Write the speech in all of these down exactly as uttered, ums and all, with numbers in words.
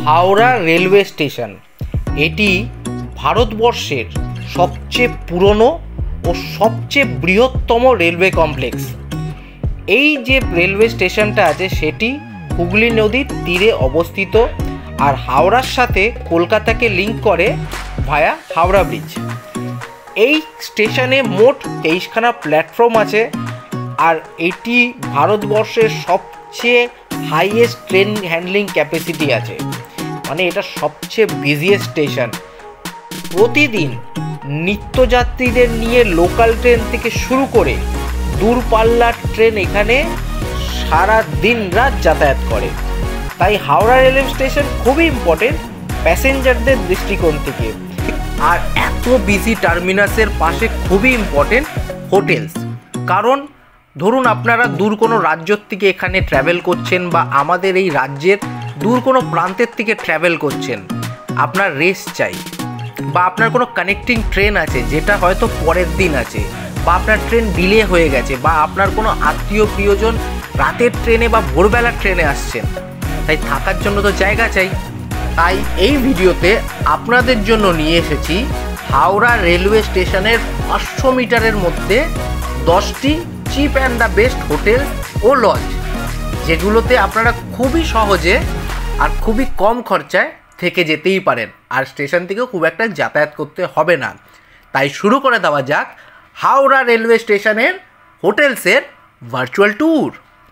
Howrah railway station এটি ভারতবর্ষের সবচেয়ে পুরনো ও সবচেয়ে বৃহত্তম রেলওয়ে কমপ্লেক্স। এই যে রেলওয়ে স্টেশনটা আছে সেটি হুগলি নদীর তীরে অবস্থিত আর হাওড়ার সাথে কলকাতাকে লিঙ্ক করে ভায়া হাওড়া ব্রিজ। এই স্টেশনে মোট তেইশখানা প্ল্যাটফর্ম আছে আর এটি ভারতবর্ষের সবচেয়ে হাইয়েস্ট ট্রেন হ্যান্ডলিং ক্যাপাসিটি আছে, মানে এটা সবচেয়ে বিজিয়েস্ট স্টেশন। প্রতিদিন নিত্যযাত্রীদের নিয়ে লোকাল ট্রেন থেকে শুরু করে দূরপাল্লার ট্রেন এখানে সারা দিন রাত যাতায়াত করে। তাই হাওড়া রেলওয়ে স্টেশন খুবই ইম্পর্টেন্ট প্যাসেঞ্জারদের দৃষ্টিকোণ থেকে। আর এত বিজি টার্মিনাসের পাশে খুবই ইম্পর্টেন্ট হোটেলস, কারণ ধরুন আপনারা দূর কোনো রাজ্যর থেকে এখানে ট্র্যাভেল করছেন বা আমাদের এই রাজ্যের দূর কোনো প্রান্তের থেকে ট্র্যাভেল করছেন, আপনার রেস্ট চাই বা আপনার কোনো কানেক্টিং ট্রেন আছে যেটা হয়তো পরের দিন আছে, বা আপনার ট্রেন ডিলে হয়ে গেছে, বা আপনার কোনো আত্মীয় প্রিয়জন রাতের ট্রেনে বা ভোরবেলার ট্রেনে আসছেন, তাই থাকার জন্য তো জায়গা চাই। তাই এই ভিডিওতে আপনাদের জন্য নিয়ে এসেছি হাওড়া রেলওয়ে স্টেশনের পাঁচশো মিটারের মধ্যে দশটি cheap and the best hotel ও লজ, যেগুলোতে আপনারা খুবই সহজে আর খুবই কম খরচায় থেকে যেতেই পারেন, আর স্টেশন থেকেও খুব একটা যাতায়াত করতে হবে না। তাই শুরু করে দেওয়া যাক হাওড়া রেলওয়ে স্টেশনের হোটেলসের ভার্চুয়াল ট্যুর।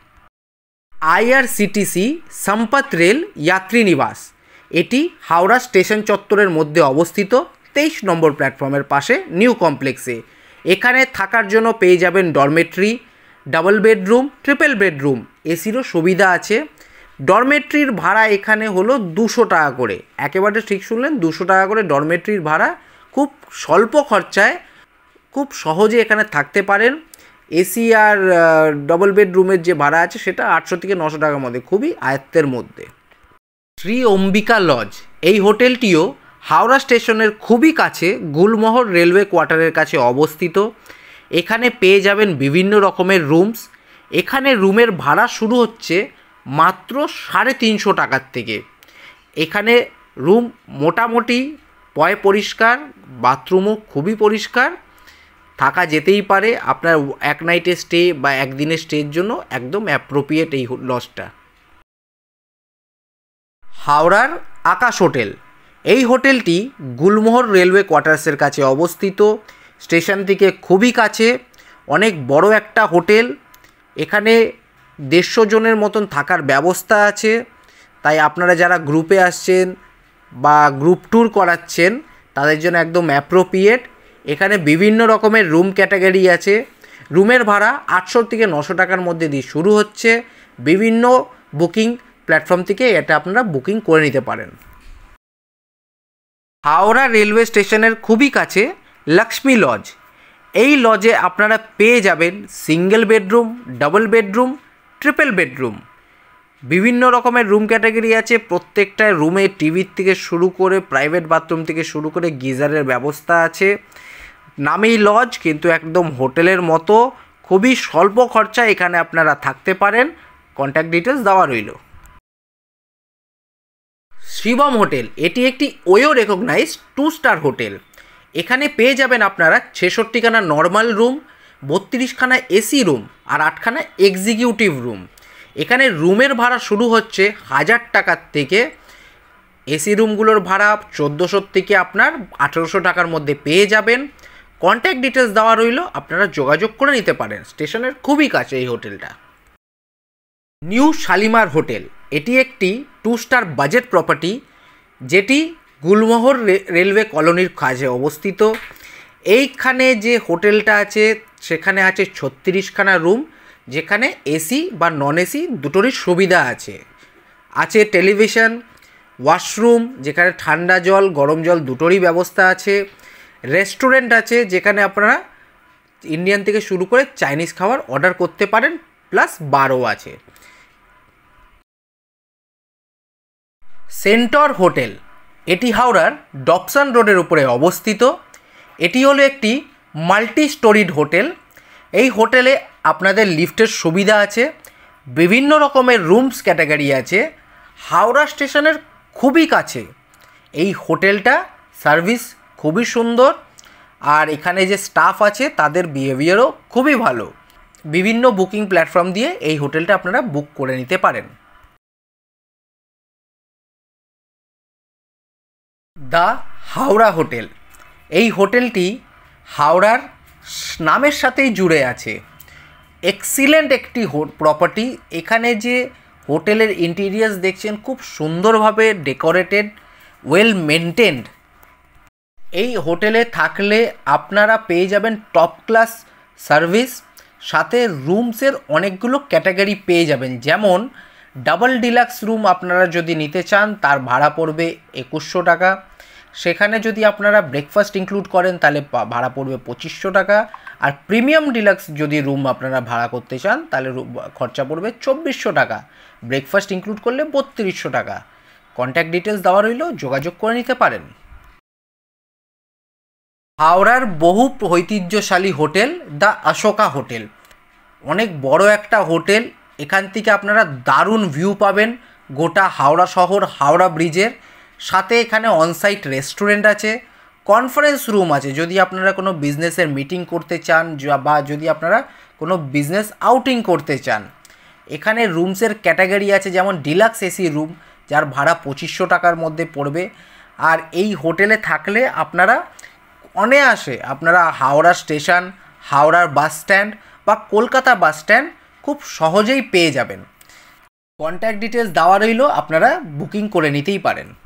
আইআরসিটিসি সম্পত রেল যাত্রী নিবাস, এটি হাওড়া স্টেশন চত্বরের মধ্যে অবস্থিত তেইশ নম্বর প্ল্যাটফর্মের পাশে নিউ কমপ্লেক্সে। এখানে থাকার জন্য পেয়ে যাবেন dormitory, double bedroom, triple bedroom, এসিরও সুবিধা আছে। ডরমেট্রির ভাড়া এখানে হলো দুশো টাকা করে, একেবারে ঠিক শুনলেন, দুশো টাকা করে ডরমেট্রির ভাড়া। খুব স্বল্প খরচায় খুব সহজে এখানে থাকতে পারেন। এসি আর ডবল বেডরুমের যে ভাড়া আছে সেটা আটশো থেকে নশো টাকার মধ্যে, খুবই আয়ত্তের মধ্যে। শ্রী অম্বিকা লজ, এই হোটেলটিও হাওড়া স্টেশনের খুবই কাছে গুলমোহর রেলওয়ে কোয়ার্টারের কাছে অবস্থিত। এখানে পেয়ে যাবেন বিভিন্ন রকমের রুমস। এখানে রুমের ভাড়া শুরু হচ্ছে মাত্র সাড়ে তিনশো টাকার থেকে। এখানে রুম মোটামুটি পয় পরিষ্কার, বাথরুমও খুবই পরিষ্কার, থাকা যেতেই পারে। আপনার এক নাইটের স্টে বা একদিনের স্টের জন্য একদম অ্যাপ্রোপ্রিয়েট এই লজটা। হাওড়ার আকাশ হোটেল, এই হোটেলটি গুলমোহর রেলওয়ে কোয়ার্টার্সের কাছে অবস্থিত, স্টেশন থেকে খুবই কাছে, অনেক বড় একটা হোটেল। এখানে দেড়শো জনের মতন থাকার ব্যবস্থা আছে। তাই আপনারা যারা গ্রুপে আসছেন বা গ্রুপ ট্যুর করাচ্ছেন তাদের জন্য একদম অ্যাপ্রোপ্রিয়েট। এখানে বিভিন্ন রকমের রুম ক্যাটাগরি আছে। রুমের ভাড়া আটশো থেকে নশো টাকার মধ্যে দিয়ে শুরু হচ্ছে। বিভিন্ন বুকিং প্ল্যাটফর্ম থেকে এটা আপনারা বুকিং করে নিতে পারেন। হাওড়া রেলওয়ে স্টেশনের খুবই কাছে লক্ষ্মী লজ, এই লজে আপনারা পেয়ে যাবেন single bedroom, double bedroom, triple bedroom, বিভিন্ন রকমের রুম ক্যাটাগরি আছে। প্রত্যেকটায় রুমে টিভির থেকে শুরু করে প্রাইভেট বাথরুম থেকে শুরু করে গিজারের ব্যবস্থা আছে। নামেই লজ, কিন্তু একদম হোটেলের মতো খুবই স্বল্প খরচা এখানে আপনারা থাকতে পারেন। কন্ট্যাক্ট ডিটেলস দেওয়া রইল। শিবম হোটেল, এটি একটি OYO recognised two star hotel. এখানে পেয়ে যাবেন আপনারা ছেষট্টিখানা নর্মাল রুম, বত্রিশখানা এসি রুম আর আটখানা এক্সিকিউটিভ রুম। এখানে রুমের ভাড়া শুরু হচ্ছে হাজার টাকার থেকে। এসি রুমগুলোর ভাড়া চোদ্দোশো থেকে আপনার আঠেরোশো টাকার মধ্যে পেয়ে যাবেন। কন্ট্যাক্ট ডিটেলস দেওয়া রইল, আপনারা যোগাযোগ করে নিতে পারেন। স্টেশনের খুবই কাছে এই হোটেলটা। নিউ শালিমার হোটেল, এটি একটি টু স্টার বাজেট প্রপার্টি যেটি গুলমোহর রেলওয়ে কলোনির কাছে অবস্থিত। এইখানে যে হোটেলটা আছে সেখানে আছে ছত্রিশখানা রুম, যেখানে এসি বা নন এসি দুটোরই সুবিধা আছে। আছে টেলিভিশন, ওয়াশরুম যেখানে ঠান্ডা জল গরম জল দুটোরই ব্যবস্থা আছে। রেস্টুরেন্ট আছে যেখানে আপনারা ইন্ডিয়ান থেকে শুরু করে চাইনিজ খাবার অর্ডার করতে পারেন, প্লাস বারও আছে। সেন্টর হোটেল, এটি হাওড়ার ডবসন রোডের উপরে অবস্থিত। এটি হলো একটি মাল্টি স্টোরিড হোটেল। এই হোটেলে আপনাদের লিফটের সুবিধা আছে, বিভিন্ন রকমের রুমস ক্যাটাগরি আছে। হাওড়া স্টেশনের খুবই কাছে। এই হোটেলটা সার্ভিস খুবই সুন্দর, আর এখানে যে স্টাফ আছে তাদের বিহেভিয়ারও খুবই ভালো। বিভিন্ন বুকিং প্ল্যাটফর্ম দিয়ে এই হোটেলটা আপনারা বুক করে নিতে পারেন। দ্য হাওড়া হোটেল, এই হোটেলটি হাওড়ার নামের সাথেই জুড়ে আছে। এক্সিলেন্ট একটি প্রপার্টি। এখানে যে হোটেলের ইন্টেরিয়ার্স দেখছেন খুব সুন্দরভাবে ডেকোরেটেড, ওয়েল মেনটেন্ড। এই হোটেলে থাকলে আপনারা পেয়ে যাবেন টপ ক্লাস সার্ভিস, সাথে রুমসের অনেকগুলো ক্যাটাগরি পেয়ে যাবেন। যেমন ডাবল ডিলাক্স রুম আপনারা যদি নিতে চান তার ভাড়া পড়বে একুশশো টাকা। সেখানে যদি আপনারা ব্রেকফাস্ট ইনক্লুড করেন তাহলে ভাড়া পড়বে পঁচিশশো টাকা। আর প্রিমিয়াম ডিলাক্স যদি রুম আপনারা ভাড়া করতে চান তাহলে খরচা পড়বে চব্বিশশো টাকা, ব্রেকফাস্ট ইনক্লুড করলে বত্রিশশো টাকা। কন্ট্যাক্ট ডিটেলস দেওয়া রইল, যোগাযোগ করে নিতে পারেন। হাওড়ার বহু ঐতিহ্যশালী হোটেল দ্য অশোকা হোটেল, অনেক বড় একটা হোটেল। এখান থেকে আপনারা দারুণ ভিউ পাবেন গোটা হাওড়া শহর, হাওড়া ব্রিজের সাথে। এখানে অনসাইট রেস্টুরেন্ট আছে, কনফারেন্স রুম আছে যদি আপনারা কোনো বিজনেসের মিটিং করতে চান বা যদি আপনারা কোনো বিজনেস আউটিং করতে চান। এখানে রুমসের ক্যাটাগরি আছে, যেমন ডিলাক্স এসি রুম যার ভাড়া পঁচিশশো টাকার মধ্যে পড়বে। আর এই হোটেলে থাকলে আপনারা অনায়াসে আপনারা হাওড়া স্টেশন, হাওড়ার বাস স্ট্যান্ড বা কলকাতা বাস স্ট্যান্ড খুব সহজেই পেয়ে যাবেন। কন্ট্যাক্ট ডিটেলস দেওয়া রইল, আপনারা বুকিং করে নিতেই পারেন।